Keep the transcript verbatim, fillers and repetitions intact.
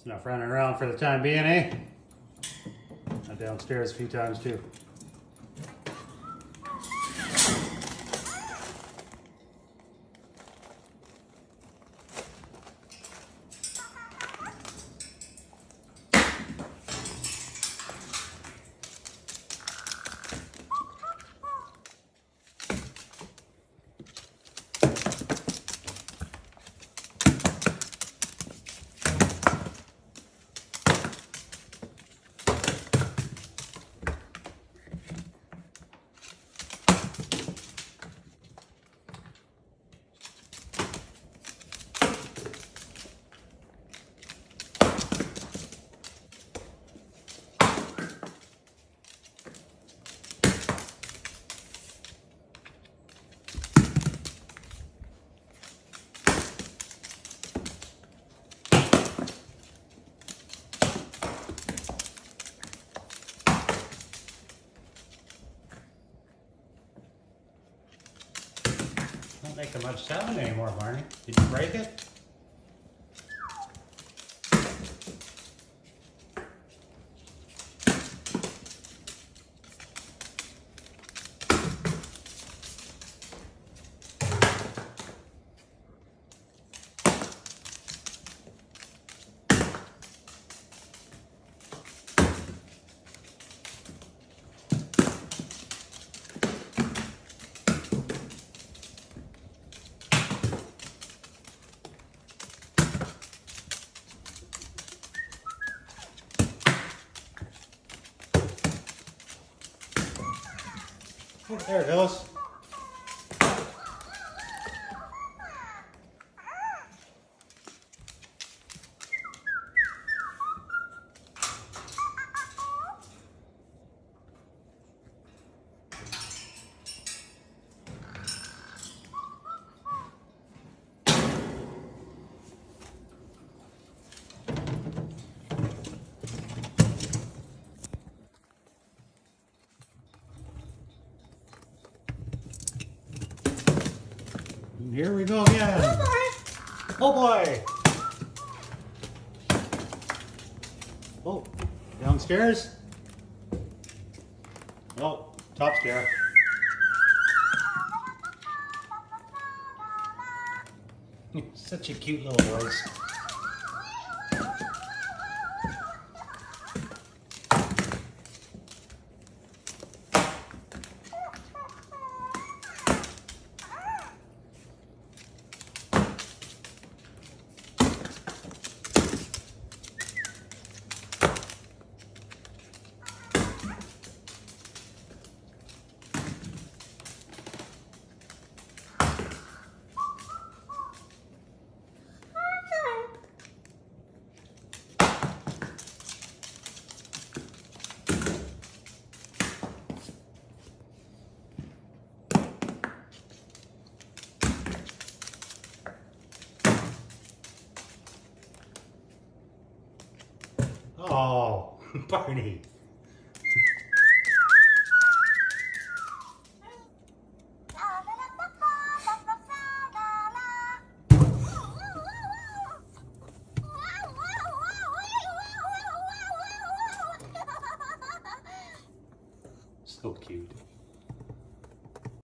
Enough running around for the time being, eh? I'm downstairs a few times too. Not making much sound anymore, Barney. Did you break it? Oh, there it goes. Here we go again. Oh boy. Oh boy. Oh, downstairs? Oh, top stair. Such a cute little voice. Oh, Barney. So cute.